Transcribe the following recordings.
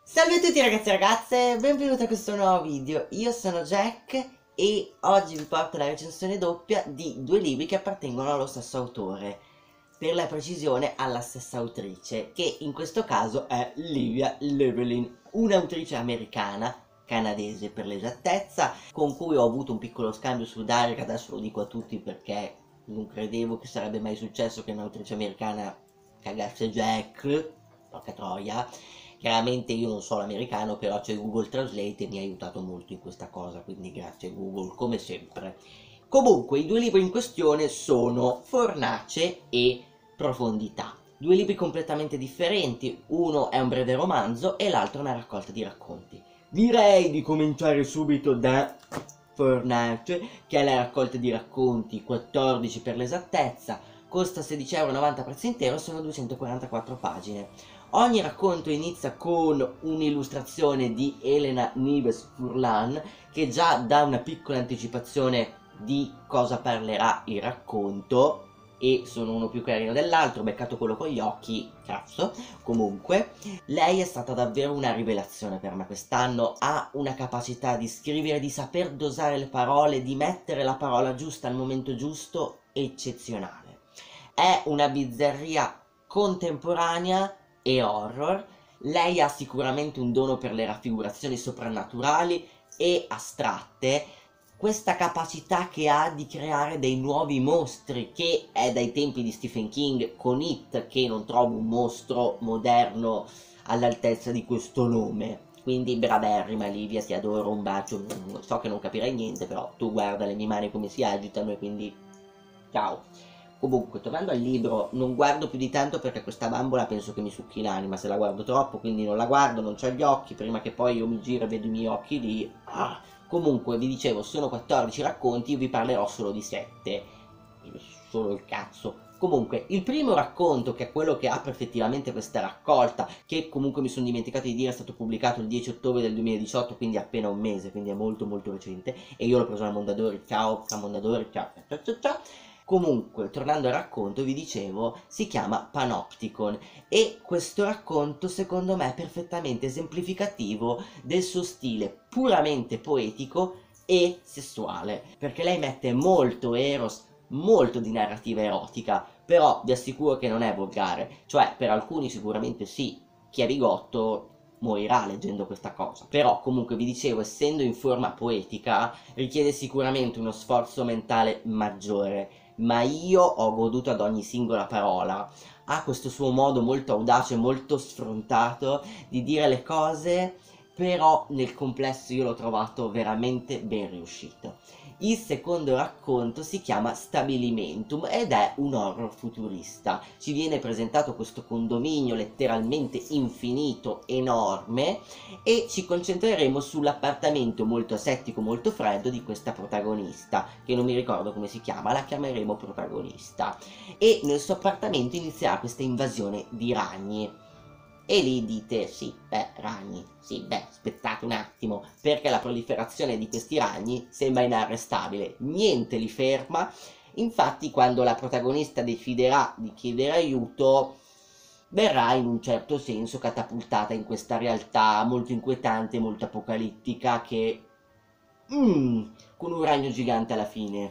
Salve a tutti ragazzi e ragazze, benvenuti a questo nuovo video. Io sono Jack e oggi vi porto la recensione doppia di due libri che appartengono allo stesso autore, per la precisione alla stessa autrice, che in questo caso è Livia Llewellyn, un'autrice americana, canadese per l'esattezza, con cui ho avuto un piccolo scambio su Dark. Adesso lo dico a tutti perché non credevo che sarebbe mai successo che un'autrice americana cagasse Jack, porca troia. Chiaramente io non so l'americano, però c'è Google Translate e mi ha aiutato molto in questa cosa, quindi grazie Google, come sempre. Comunque, i due libri in questione sono Fornace e Profondità. Due libri completamente differenti, uno è un breve romanzo e l'altro una raccolta di racconti. Direi di cominciare subito da Fornace, che è la raccolta di racconti, 14 per l'esattezza, costa 16,90 € prezzo intero, sono 244 pagine. Ogni racconto inizia con un'illustrazione di Elena Nives Furlan, che già dà una piccola anticipazione di cosa parlerà il racconto, e sono uno più carino dell'altro, beccato quello con gli occhi, cazzo. Comunque, lei è stata davvero una rivelazione per me quest'anno, ha una capacità di scrivere, di saper dosare le parole, di mettere la parola giusta al momento giusto, eccezionale. È una bizzarria contemporanea e horror. Lei ha sicuramente un dono per le raffigurazioni soprannaturali e astratte, questa capacità che ha di creare dei nuovi mostri, che è dai tempi di Stephen King con It, che non trovo un mostro moderno all'altezza di questo nome. Quindi braverrima Livia, ti adoro, un bacio. So che non capirai niente, però tu guarda le mie mani come si agitano e quindi ciao. Comunque, tornando al libro, non guardo più di tanto perché questa bambola penso che mi succhi l'anima se la guardo troppo, quindi non la guardo, non c'ho gli occhi, prima che poi io mi giro e vedo i miei occhi lì. Comunque, vi dicevo, sono 14 racconti, io vi parlerò solo di 7. Solo il cazzo. Comunque, il primo racconto, che è quello che apre effettivamente questa raccolta, che comunque mi sono dimenticato di dire è stato pubblicato il 10 ottobre del 2018, quindi appena un mese, quindi è molto molto recente, e io l'ho preso da Mondadori, ciao Mondadori, ciao ciao ciao ciao. Comunque, tornando al racconto, vi dicevo, si chiama Panopticon e questo racconto secondo me è perfettamente esemplificativo del suo stile puramente poetico e sessuale, perché lei mette molto eros, molto di narrativa erotica, però vi assicuro che non è volgare, cioè per alcuni sicuramente sì, chi è bigotto morirà leggendo questa cosa, però comunque vi dicevo, essendo in forma poetica richiede sicuramente uno sforzo mentale maggiore, ma io ho goduto ad ogni singola parola. Ha questo suo modo molto audace, molto sfrontato di dire le cose, però nel complesso io l'ho trovato veramente ben riuscito. Il secondo racconto si chiama Stabilimentum ed è un horror futurista. Ci viene presentato questo condominio letteralmente infinito, enorme, e ci concentreremo sull'appartamento molto asettico, molto freddo di questa protagonista, che non mi ricordo come si chiama, la chiameremo protagonista. E nel suo appartamento inizierà questa invasione di ragni. E lì dite, sì, beh, ragni, sì, beh, aspettate un attimo, perché la proliferazione di questi ragni sembra inarrestabile, niente li ferma. Infatti quando la protagonista deciderà di chiedere aiuto, verrà in un certo senso catapultata in questa realtà molto inquietante, molto apocalittica, che con un ragno gigante alla fine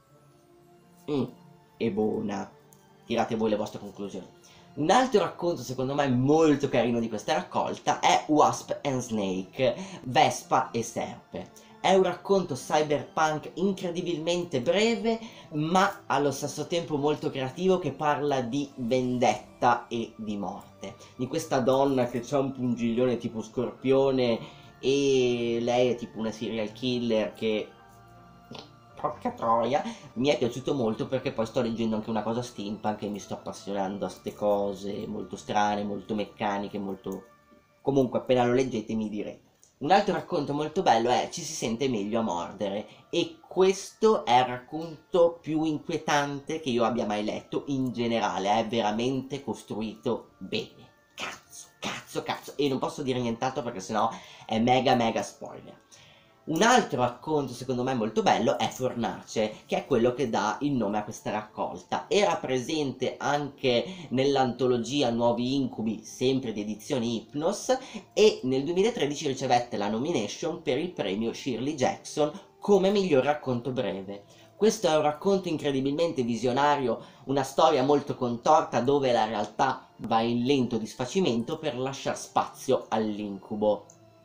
è buona. Tirate voi le vostre conclusioni. Un altro racconto secondo me molto carino di questa raccolta è Wasp and Snake, Vespa e Serpe. È un racconto cyberpunk incredibilmente breve, ma allo stesso tempo molto creativo, che parla di vendetta e di morte. Di questa donna che ha un pungiglione tipo scorpione e lei è tipo una serial killer che... porca troia, mi è piaciuto molto perché poi sto leggendo anche una cosa steampunk e mi sto appassionando a ste cose molto strane, molto meccaniche, molto... comunque appena lo leggete mi direte. Un altro racconto molto bello è Ci si sente meglio a mordere, e questo è il racconto più inquietante che io abbia mai letto in generale, è veramente costruito bene. Cazzo, cazzo, cazzo, e non posso dire nient'altro perché sennò è mega mega spoiler. Un altro racconto secondo me molto bello è Fornace, che è quello che dà il nome a questa raccolta. Era presente anche nell'antologia Nuovi Incubi, sempre di edizioni Hypnos, e nel 2013 ricevette la nomination per il premio Shirley Jackson come miglior racconto breve. Questo è un racconto incredibilmente visionario, una storia molto contorta dove la realtà va in lento disfacimento per lasciar spazio all'incubo.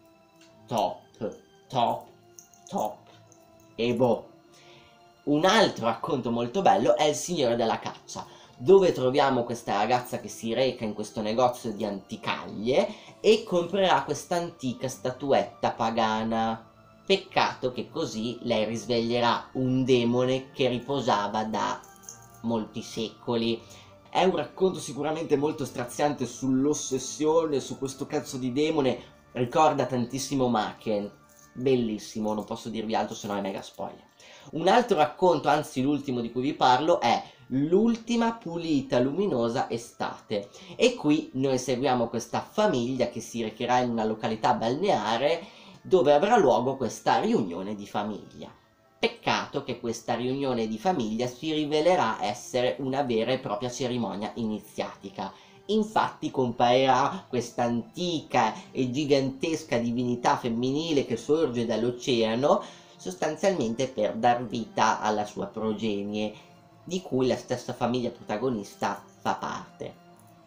Top, top, top. E boh. Un altro racconto molto bello è Il Signore della Caccia, dove troviamo questa ragazza che si reca in questo negozio di anticaglie e comprerà questa antica statuetta pagana. Peccato che così lei risveglierà un demone che riposava da molti secoli. È un racconto sicuramente molto straziante sull'ossessione, su questo cazzo di demone, ricorda tantissimo Machen. Bellissimo, non posso dirvi altro se no è mega spoiler. Un altro racconto, anzi l'ultimo di cui vi parlo, è L'ultima pulita luminosa estate, e qui noi seguiamo questa famiglia che si recherà in una località balneare dove avrà luogo questa riunione di famiglia. Peccato che questa riunione di famiglia si rivelerà essere una vera e propria cerimonia iniziatica. Infatti comparirà questa antica e gigantesca divinità femminile che sorge dall'oceano, sostanzialmente per dar vita alla sua progenie, di cui la stessa famiglia protagonista fa parte.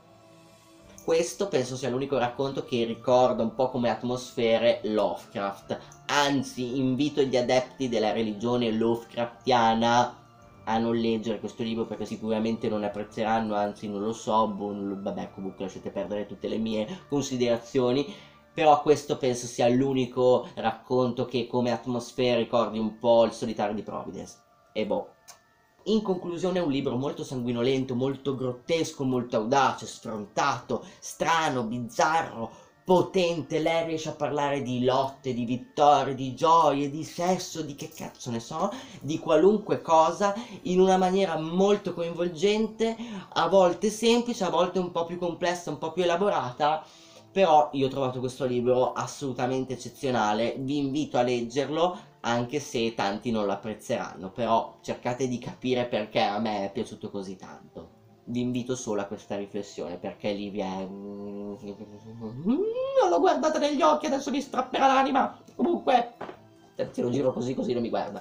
Questo penso sia l'unico racconto che ricorda un po' come atmosfere Lovecraft, anzi invito gli adepti della religione Lovecraftiana a non leggere questo libro perché sicuramente non apprezzeranno, anzi non lo so, vabbè, comunque lasciate perdere tutte le mie considerazioni, però questo penso sia l'unico racconto che come atmosfera ricordi un po' Il solitario di Providence. E boh. In conclusione è un libro molto sanguinolento, molto grottesco, molto audace, sfrontato, strano, bizzarro, potente. Lei riesce a parlare di lotte, di vittorie, di gioie, di sesso, di che cazzo ne so, di qualunque cosa, in una maniera molto coinvolgente, a volte semplice, a volte un po' più complessa, un po' più elaborata. Però io ho trovato questo libro assolutamente eccezionale, vi invito a leggerlo, anche se tanti non lo apprezzeranno, però cercate di capire perché a me è piaciuto così tanto. Vi invito solo a questa riflessione, perché lì vi è... non lo guardate negli occhi, adesso mi strapperà l'anima. Comunque, se lo giro così non mi guarda.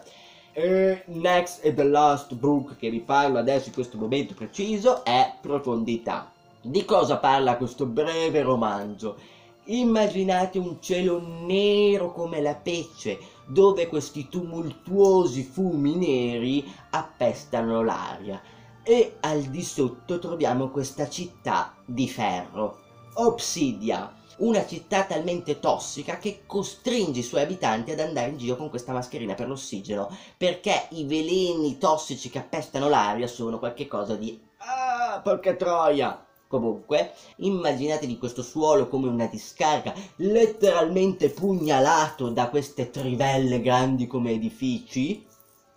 Next e the last book che vi parlo adesso in questo momento preciso è Profondità. Di cosa parla questo breve romanzo? Immaginate un cielo nero come la pece, dove questi tumultuosi fumi neri appestano l'aria, e al di sotto troviamo questa città di ferro, Obsidia, una città talmente tossica che costringe i suoi abitanti ad andare in giro con questa mascherina per l'ossigeno, perché i veleni tossici che appestano l'aria sono qualcosa di... ah, porca troia! Comunque, immaginatevi questo suolo come una discarica, letteralmente pugnalato da queste trivelle grandi come edifici.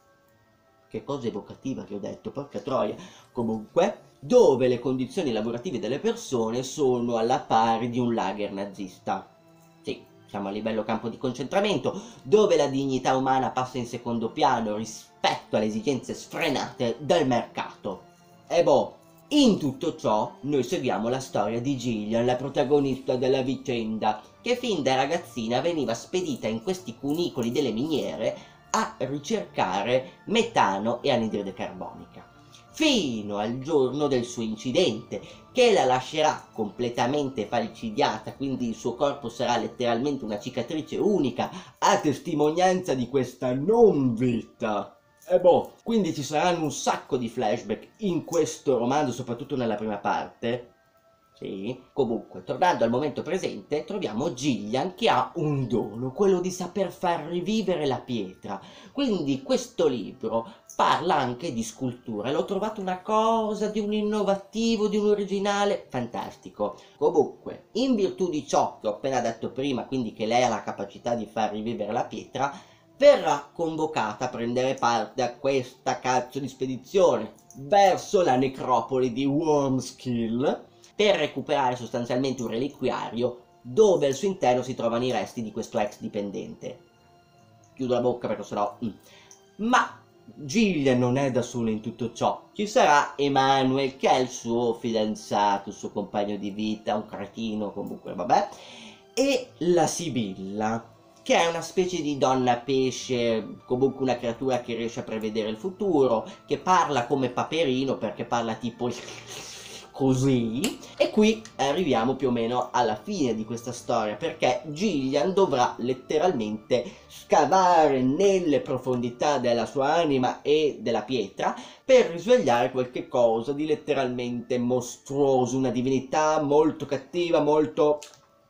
Che cosa evocativa che ho detto, porca troia. Comunque, dove le condizioni lavorative delle persone sono alla pari di un lager nazista. Sì, siamo a livello campo di concentramento, dove la dignità umana passa in secondo piano rispetto alle esigenze sfrenate del mercato. E boh. In tutto ciò noi seguiamo la storia di Gillian, la protagonista della vicenda, che fin da ragazzina veniva spedita in questi cunicoli delle miniere a ricercare metano e anidride carbonica, fino al giorno del suo incidente, che la lascerà completamente falcidiata, quindi il suo corpo sarà letteralmente una cicatrice unica, a testimonianza di questa non vita. E boh, quindi ci saranno un sacco di flashback in questo romanzo, soprattutto nella prima parte. Sì. Comunque, tornando al momento presente, troviamo Gillian che ha un dono, quello di saper far rivivere la pietra. Quindi questo libro parla anche di scultura. L'ho trovato una cosa di un innovativo, di un originale fantastico. Comunque, in virtù di ciò che ho appena detto prima, quindi che lei ha la capacità di far rivivere la pietra, verrà convocata a prendere parte a questa cazzo di spedizione verso la necropoli di Wormskill per recuperare sostanzialmente un reliquiario dove al suo interno si trovano i resti di questo ex dipendente. chiudo la bocca perché sennò... Ma Gillian non è da sola in tutto ciò, ci sarà Emanuel che è il suo fidanzato, il suo compagno di vita, un cretino comunque, vabbè, e la Sibilla, che è una specie di donna pesce, comunque una creatura che riesce a prevedere il futuro, che parla come Paperino perché parla tipo così. E qui arriviamo più o meno alla fine di questa storia, perché Gillian dovrà letteralmente scavare nelle profondità della sua anima e della pietra per risvegliare qualche cosa di letteralmente mostruoso, una divinità molto cattiva, molto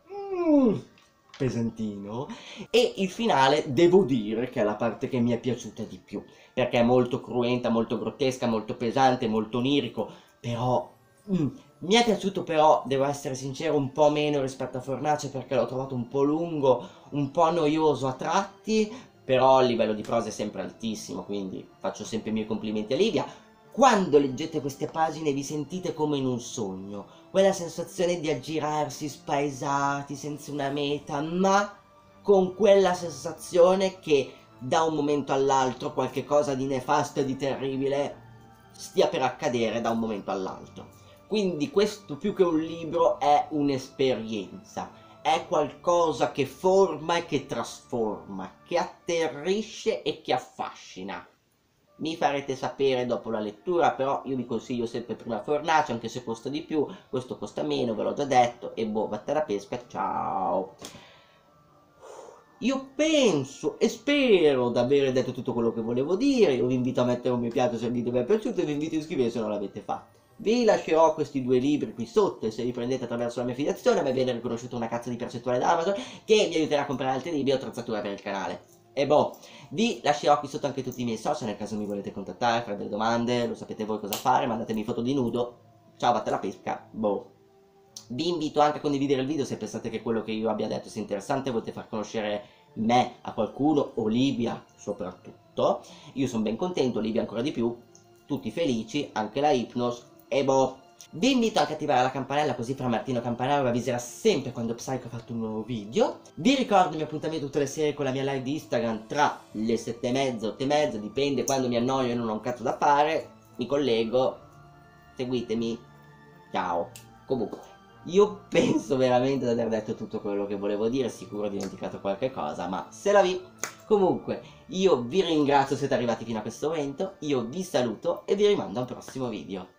pesantino. E il finale devo dire che è la parte che mi è piaciuta di più, perché è molto cruenta, molto grottesca, molto pesante, molto onirico, però mi è piaciuto, però devo essere sincero, un po' meno rispetto a Fornace, perché l'ho trovato un po' lungo, un po' noioso a tratti, però il livello di prosa è sempre altissimo, quindi faccio sempre i miei complimenti a Livia. Quando leggete queste pagine vi sentite come in un sogno, quella sensazione di aggirarsi spaesati, senza una meta, ma con quella sensazione che da un momento all'altro qualche cosa di nefasto e di terribile stia per accadere da un momento all'altro. Quindi questo più che un libro è un'esperienza, è qualcosa che forma e che trasforma, che atterrisce e che affascina. Mi farete sapere dopo la lettura, però io vi consiglio sempre prima Fornace, anche se costa di più, questo costa meno, ve l'ho già detto, e boh, vattene alla pesca, ciao! Io penso e spero di aver detto tutto quello che volevo dire, io vi invito a mettere un mi piace se il video vi è piaciuto e vi invito a iscrivervi se non l'avete fatto. Vi lascerò questi due libri qui sotto e se li prendete attraverso la mia affiliazione mi viene riconosciuta una cazzo di percentuale da Amazon che mi aiuterà a comprare altri libri o attrezzatura per il canale. E boh, vi lascerò qui sotto anche tutti i miei social nel caso mi volete contattare, fare delle domande, lo sapete voi cosa fare, mandatemi foto di nudo. Ciao, vattene alla pesca, boh. Vi invito anche a condividere il video se pensate che quello che io abbia detto sia interessante e volete far conoscere me a qualcuno, o Livia soprattutto. Io sono ben contento, Livia ancora di più, tutti felici, anche la Hypnos, e boh. Vi invito anche a attivare la campanella così Fra Martino Campanaro vi avviserà sempre quando Psycho ha fatto un nuovo video. Vi ricordo i miei appuntamenti tutte le sere con la mia live di Instagram tra le 7:30 e 8:30, dipende quando mi annoio e non ho un cazzo da fare, mi collego, seguitemi, ciao. Comunque, io penso veramente di aver detto tutto quello che volevo dire, sicuro ho dimenticato qualche cosa, ma se la vi. Comunque, io vi ringrazio se siete arrivati fino a questo momento, io vi saluto e vi rimando a un prossimo video.